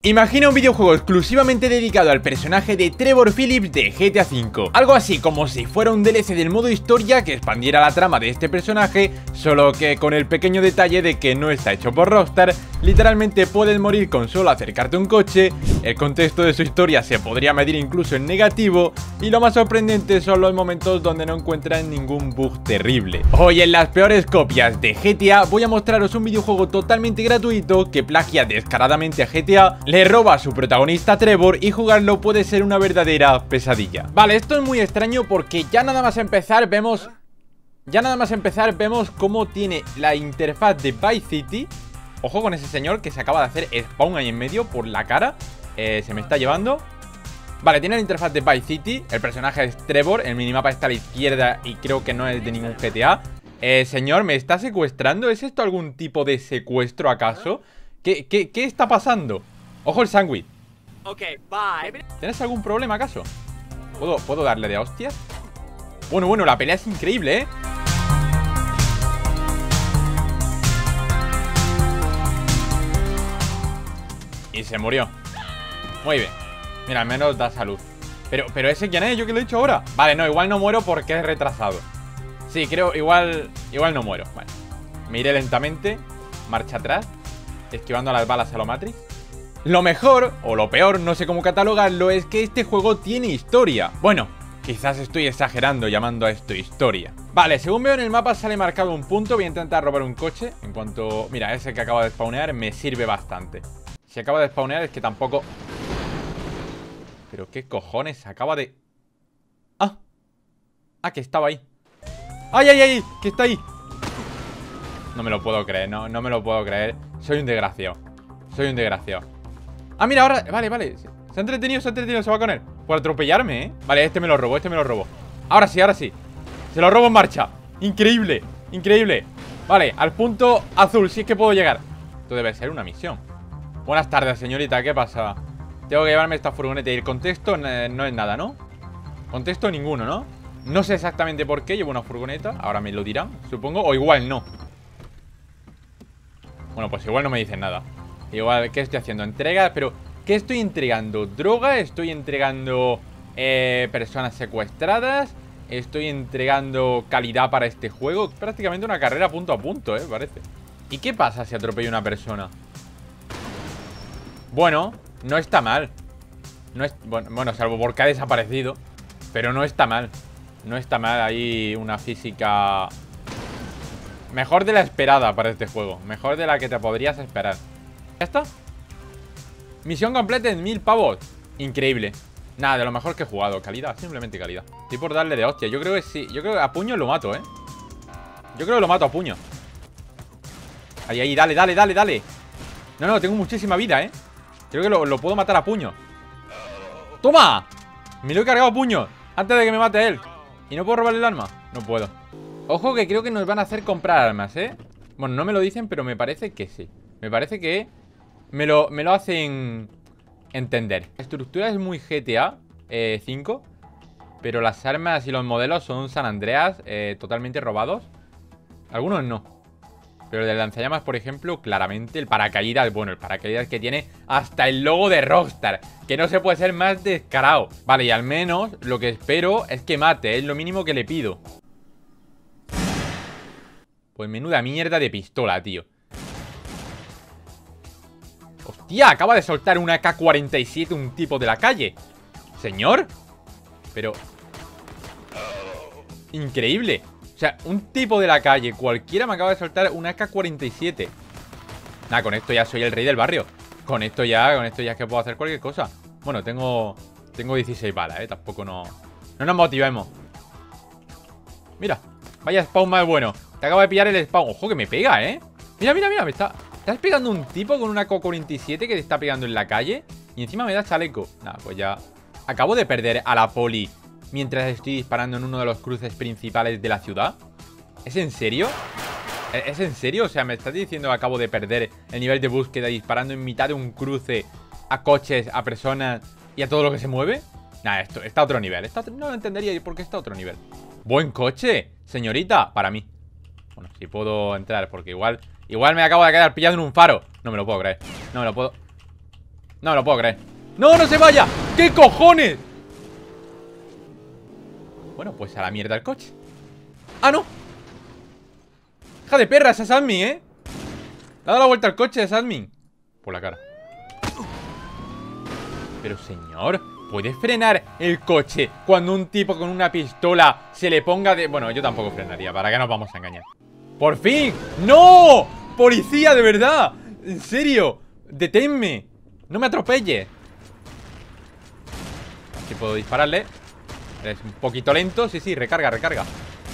Imagina un videojuego exclusivamente dedicado al personaje de Trevor Phillips de GTA V. Algo así como si fuera un DLC del modo historia que expandiera la trama de este personaje, solo que con el pequeño detalle de que no está hecho por Rockstar. Literalmente puedes morir con solo acercarte a un coche, el contexto de su historia se podría medir incluso en negativo, y lo más sorprendente son los momentos donde no encuentran ningún bug terrible. Hoy en las peores copias de GTA voy a mostraros un videojuego totalmente gratuito que plagia descaradamente a GTA, le roba a su protagonista Trevor y jugarlo puede ser una verdadera pesadilla. Vale, esto es muy extraño porque ya nada más empezar vemos cómo tiene la interfaz de Vice City. Ojo con ese señor que se acaba de hacer spawn ahí en medio por la cara. Se me está llevando. Vale, tiene la interfaz de Vice City. El personaje es Trevor, el minimapa está a la izquierda y creo que no es de ningún GTA. Señor, ¿me está secuestrando? ¿Es esto algún tipo de secuestro acaso? ¿Qué está pasando? Ojo el sándwich. Ok, bye. ¿Tienes algún problema acaso? ¿Puedo darle de hostias? Bueno, la pelea es increíble, ¿eh? Y se murió. Muy bien. Mira, al menos da salud. Pero ¿ese quién es? ¿Yo que lo he dicho ahora? Vale, no, igual no muero porque es retrasado. Sí, creo, igual no muero. Vale. Me iré lentamente. Marcha atrás. Esquivando las balas a lo Matrix. Lo mejor, o lo peor, no sé cómo catalogarlo, es que este juego tiene historia. Bueno, quizás estoy exagerando llamando a esto historia. Vale, según veo en el mapa sale marcado un punto. Voy a intentar robar un coche. En cuanto... Mira, ese que acaba de spawnear me sirve bastante. Si acaba de spawnear es que tampoco... Pero qué cojones, acaba de... Ah, que estaba ahí. ¡Ay! Que está ahí. No me lo puedo creer, no me lo puedo creer. Soy un desgraciado. Ah, mira, ahora... Vale. Se ha entretenido, se va con él. Por atropellarme, ¿eh? Vale, este me lo robó. Ahora sí. Se lo robo en marcha. Increíble. Vale, al punto azul, si es que puedo llegar. Esto debe ser una misión. Buenas tardes, señorita, ¿qué pasa? Tengo que llevarme esta furgoneta y el contexto no es nada, ¿no? Contexto ninguno, ¿no? No sé exactamente por qué llevo una furgoneta. Ahora me lo dirán, supongo, o igual no. Bueno, pues igual no me dicen nada. Igual, ¿qué estoy haciendo? Entregas, pero ¿qué estoy entregando? ¿Droga? ¿Estoy entregando personas secuestradas? ¿Estoy entregando calidad para este juego? Prácticamente una carrera punto a punto, parece. ¿Y qué pasa si atropello a una persona? Bueno, no está mal. Bueno, salvo porque ha desaparecido. Pero no está mal. Hay una física... Mejor de la esperada para este juego. Mejor de la que te podrías esperar. ¿Ya está? Misión completa en 1000 pavos. Increíble. Nada, de lo mejor que he jugado. Calidad, simplemente calidad. Estoy por darle de hostia. Yo creo que sí. Yo creo que a puño lo mato, Yo creo que lo mato a puño. Ahí, dale. No, tengo muchísima vida, Creo que lo puedo matar a puño. ¡Toma! Me lo he cargado a puño antes de que me mate él. ¿Y no puedo robarle el arma? No puedo. Ojo que creo que nos van a hacer comprar armas, Bueno, no me lo dicen, pero me parece que sí. Me parece que me lo hacen entender. La estructura es muy GTA 5, pero las armas y los modelos son San Andreas, totalmente robados. Algunos no. Pero el de lanzallamas, por ejemplo, claramente el paracaídas. Bueno, el paracaídas que tiene hasta el logo de Rockstar, que no se puede ser más descarado. Vale, y al menos lo que espero es que mate. Es lo mínimo que le pido. Pues menuda mierda de pistola, tío. Hostia, acaba de soltar una AK-47 un tipo de la calle. Señor. Pero... Increíble. O sea, un tipo de la calle cualquiera me acaba de soltar una AK-47. Nada, con esto ya soy el rey del barrio. Con esto ya es que puedo hacer cualquier cosa. Bueno, tengo 16 balas, tampoco no nos motivemos. Mira, vaya spawn más bueno. Te acabo de pillar el spawn. Ojo que me pega, Mira, me estás pegando un tipo con una AK-47 que te está pegando en la calle. Y encima me da chaleco. Nada, pues ya. Acabo de perder a la poli mientras estoy disparando en uno de los cruces principales de la ciudad. ¿Es en serio? ¿Es en serio? O sea, ¿me estás diciendo que acabo de perder el nivel de búsqueda disparando en mitad de un cruce a coches, a personas y a todo lo que se mueve? Nah, esto está a otro nivel. No lo entendería por qué está a otro nivel. Buen coche, señorita, para mí. Bueno, si puedo entrar, porque igual me acabo de quedar pillado en un faro. No me lo puedo creer. No me lo puedo... No me lo puedo creer. ¡No, no se vaya! ¿Qué cojones? Bueno, pues a la mierda el coche. ¡Ah, no! ¡Hija de perra, esa es admin, Le ha dado la vuelta al coche, es admin. Por la cara. Pero señor, ¿puede frenar el coche cuando un tipo con una pistola se le ponga de...? Bueno, yo tampoco frenaría, ¿para qué nos vamos a engañar? ¡Por fin! ¡No! ¡Policía, de verdad! ¡En serio! ¡Deténme! ¡No me atropelle! Aquí puedo dispararle. Es un poquito lento. Sí, sí, recarga, recarga.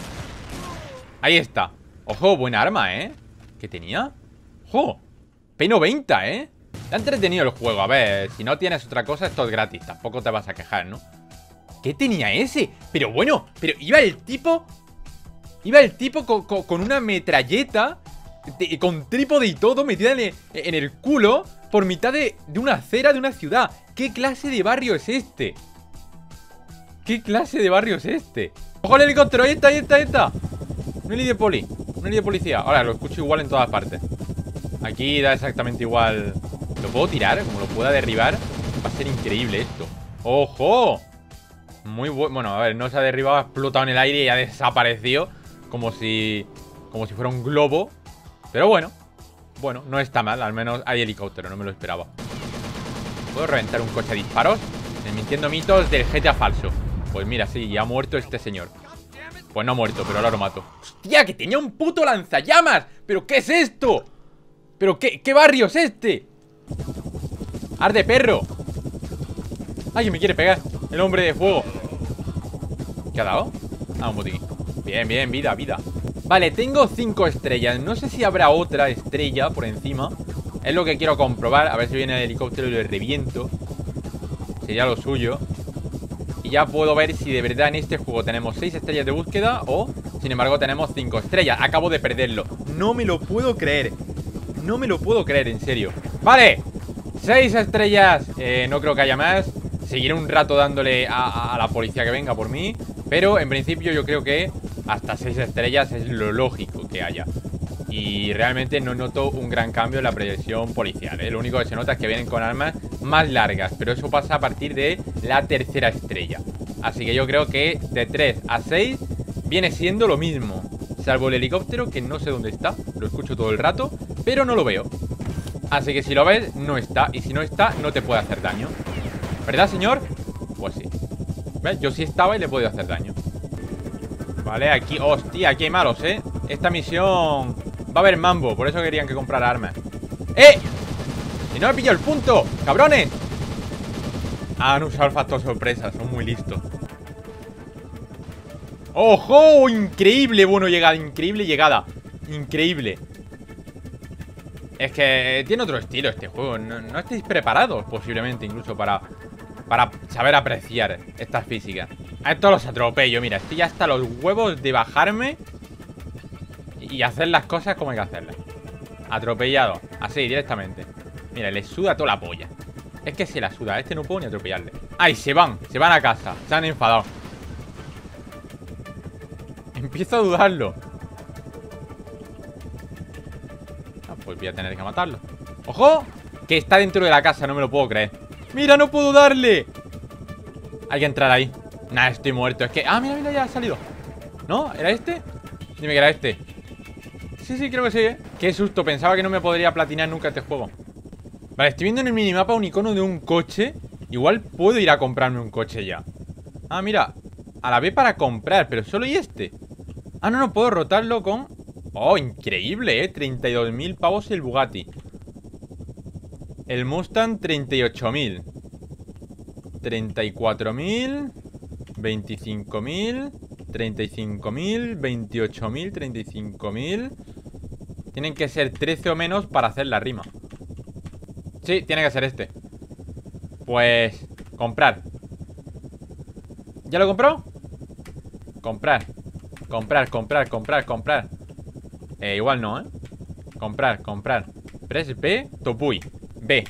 Ahí está. Ojo, buena arma, ¿Qué tenía? ¡Ojo! P90, Está entretenido el juego. A ver, si no tienes otra cosa, esto es gratis. Tampoco te vas a quejar, ¿no? ¿Qué tenía ese? Pero bueno, pero iba el tipo... Iba el tipo con una metralleta con trípode y todo metida en el culo por mitad de una acera de una ciudad. ¿Qué clase de barrio es este? ¿Qué clase de barrio es este? ¡Ojo el helicóptero! ¡Ahí está, ahí está, ahí está! Un heli de poli, un heli de policía. Ahora lo escucho igual en todas partes. Aquí da exactamente igual. ¿Lo puedo tirar? Como lo pueda derribar, va a ser increíble esto. ¡Ojo! Muy bueno. Bueno, a ver, no se ha derribado, ha explotado en el aire y ha desaparecido. Como si fuera un globo. Pero bueno, no está mal. Al menos hay helicóptero, no me lo esperaba. ¿Puedo reventar un coche a disparos? Desmintiendo mitos del GTA falso. Pues mira, sí, ya ha muerto este señor. Pues no ha muerto, pero ahora lo mato. ¡Hostia, que tenía un puto lanzallamas! ¿Pero qué es esto? ¿Pero qué barrio es este? ¡Arde, perro! ¡Ay, que me quiere pegar! El hombre de fuego. ¿Qué ha dado? Ah, un botiquín. Bien, bien, vida, vida. Vale, tengo 5 estrellas. No sé si habrá otra estrella por encima. Es lo que quiero comprobar. A ver si viene el helicóptero y lo reviento. Sería lo suyo. Y ya puedo ver si de verdad en este juego tenemos 6 estrellas de búsqueda o, sin embargo, tenemos 5 estrellas. Acabo de perderlo. No me lo puedo creer. No me lo puedo creer, en serio. Vale, 6 estrellas. No creo que haya más. Seguiré un rato dándole a la policía que venga por mí. Pero en principio yo creo que hasta 6 estrellas es lo lógico que haya. Y realmente no noto un gran cambio en la presión policial, Lo único que se nota es que vienen con armas más largas. Pero eso pasa a partir de la 3ª estrella. Así que yo creo que de 3 a 6 viene siendo lo mismo. Salvo el helicóptero, que no sé dónde está. Lo escucho todo el rato, pero no lo veo. Así que si lo ves, no está. Y si no está, no te puede hacer daño. ¿Verdad, señor? Pues sí. ¿Ves? Yo sí estaba y le he podido hacer daño. Vale, aquí... Hostia, aquí hay malos, Esta misión... Va a haber mambo, por eso querían que comprara armas. ¡Eh! ¡Y no me pillado el punto! ¡Cabrones! Han usado el factor sorpresa, son muy listos. ¡Ojo! ¡Increíble! Bueno, llegada, increíble llegada. Increíble. Es que tiene otro estilo este juego. No estáis preparados, posiblemente, incluso para saber apreciar estas físicas. A estos los atropello, mira, estoy hasta los huevos de bajarme y hacer las cosas como hay que hacerlas. Atropellado, así, directamente. Mira, le suda toda la polla. Es que se la suda, a este no puedo ni atropellarle. ¡Ay, se van a casa! Se han enfadado. Empiezo a dudarlo. Ah, pues voy a tener que matarlo. ¡Ojo! Que está dentro de la casa, no me lo puedo creer. ¡Mira, no puedo darle! Hay que entrar ahí. Nah, estoy muerto, es que... Ah, mira, mira, ya ha salido. ¿No? ¿Era este? Dime que era este. Sí, sí, creo que sí, Qué susto, pensaba que no me podría platinar nunca este juego. Vale, estoy viendo en el minimapa un icono de un coche. Igual puedo ir a comprarme un coche ya. Ah, mira, a la B para comprar, pero solo y este. Ah, no, puedo rotarlo con... Oh, increíble, 32.000 pavos el Bugatti. El Mustang, 38.000. 34.000. 25.000. 35.000. 28.000. 35.000. Tienen que ser 13 o menos para hacer la rima. Sí, tiene que ser este. Pues... comprar. ¿Ya lo compró? Comprar. Comprar. Igual no, Comprar. Press B, Topui. B.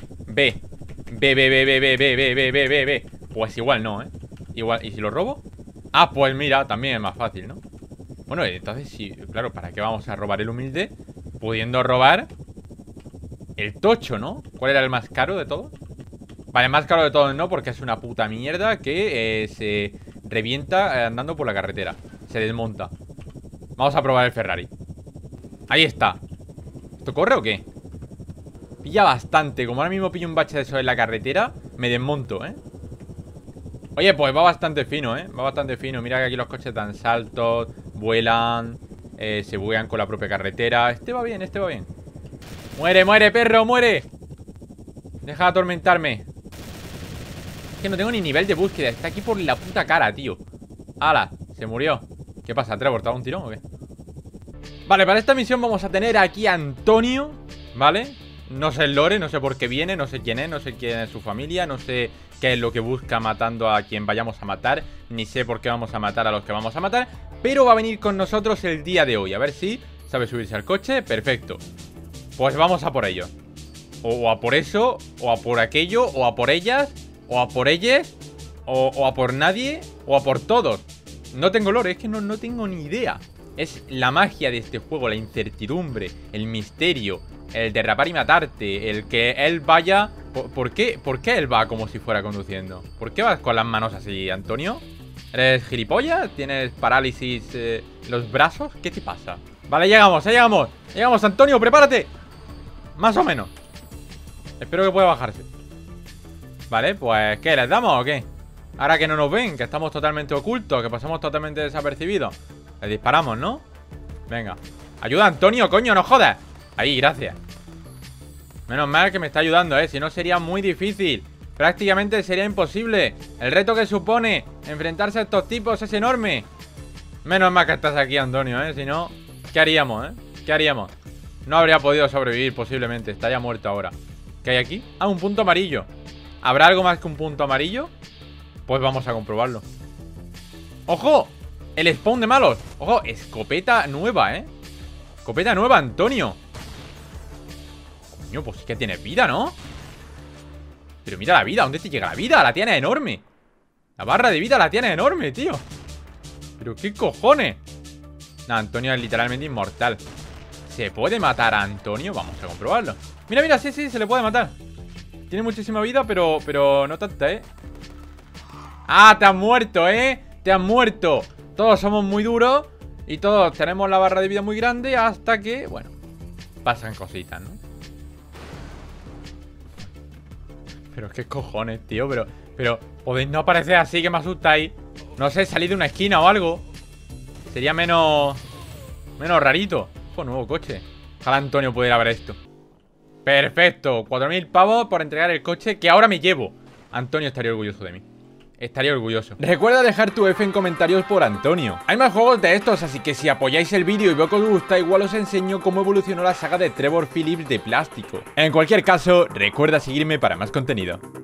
Pues igual no, Igual, ¿y si lo robo? Ah, pues mira, también es más fácil, ¿no? Bueno, entonces sí, claro, ¿para qué vamos a robar el humilde? Pudiendo robar el tocho, ¿no? ¿Cuál era el más caro de todos? Vale, más caro de todo no, porque es una puta mierda que se revienta andando por la carretera. Se desmonta. Vamos a probar el Ferrari. Ahí está. ¿Esto corre o qué? Pilla bastante. Como ahora mismo pillo un bache de eso en la carretera, me desmonto, ¿eh? Oye, pues va bastante fino, ¿eh? Va bastante fino. Mira que aquí los coches dan saltos, vuelan, se buguean con la propia carretera. Este va bien, este va bien. ¡Muere, muere, perro, muere! Deja de atormentarme. Es que no tengo ni nivel de búsqueda. Está aquí por la puta cara, tío. ¡Hala! Se murió. ¿Qué pasa? ¿Te ha abortado un tirón o qué? Vale, para esta misión vamos a tener aquí a Antonio, ¿vale? No sé el lore, no sé por qué viene, no sé quién es, no sé quién es su familia, no sé qué es lo que busca matando a quien vayamos a matar, ni sé por qué vamos a matar a los que vamos a matar, pero va a venir con nosotros el día de hoy. A ver si sabe subirse al coche. Perfecto. Pues vamos a por ello. O a por eso, o a por aquello, o a por ellas, o a por ellas, o a por nadie, o a por todos. No tengo lore, es que no tengo ni idea. Es la magia de este juego, la incertidumbre, el misterio, el derrapar y matarte, el que él vaya... ¿Por qué él va como si fuera conduciendo? ¿Por qué vas con las manos así, Antonio? ¿Eres gilipollas? ¿Tienes parálisis los brazos? ¿Qué te pasa? Vale, llegamos, llegamos. Llegamos, Antonio, prepárate. Más o menos. Espero que pueda bajarse. Vale, pues ¿qué? ¿Les damos o qué? Ahora que no nos ven, que estamos totalmente ocultos, que pasamos totalmente desapercibidos. Le disparamos, ¿no? Venga. Ayuda, Antonio, coño, no jodas. Ahí, gracias. Menos mal que me está ayudando, si no sería muy difícil. Prácticamente sería imposible. El reto que supone enfrentarse a estos tipos es enorme. Menos mal que estás aquí, Antonio, si no, ¿qué haríamos, ¿Qué haríamos? No habría podido sobrevivir posiblemente. Está ya muerto ahora. ¿Qué hay aquí? Ah, un punto amarillo. ¿Habrá algo más que un punto amarillo? Pues vamos a comprobarlo. ¡Ojo! El spawn de malos. Ojo, escopeta nueva, Escopeta nueva, Antonio. Coño, pues sí que tienes vida, ¿no? Pero mira la vida, ¿dónde te llega la vida? La tienes enorme. La barra de vida la tienes enorme, tío. Pero qué cojones. No, Antonio es literalmente inmortal. ¿Se puede matar a Antonio? Vamos a comprobarlo. Mira, mira, sí, se le puede matar. Tiene muchísima vida, pero no tanta, Ah, te has muerto, te has muerto. Todos somos muy duros y todos tenemos la barra de vida muy grande hasta que, bueno, pasan cositas, ¿no? Pero qué cojones, tío. Pero podéis no aparecer así, que me asustáis. No sé, salir de una esquina o algo. Sería menos rarito. Ojo, nuevo coche. Ojalá Antonio pudiera ver esto. Perfecto, 4.000 pavos por entregar el coche que ahora me llevo. Antonio estaría orgulloso de mí. Estaría orgulloso. Recuerda dejar tu F en comentarios por Antonio. Hay más juegos de estos, así que si apoyáis el vídeo y veo que os gusta, igual os enseño cómo evolucionó la saga de Trevor Phillips de plástico. En cualquier caso, recuerda seguirme para más contenido.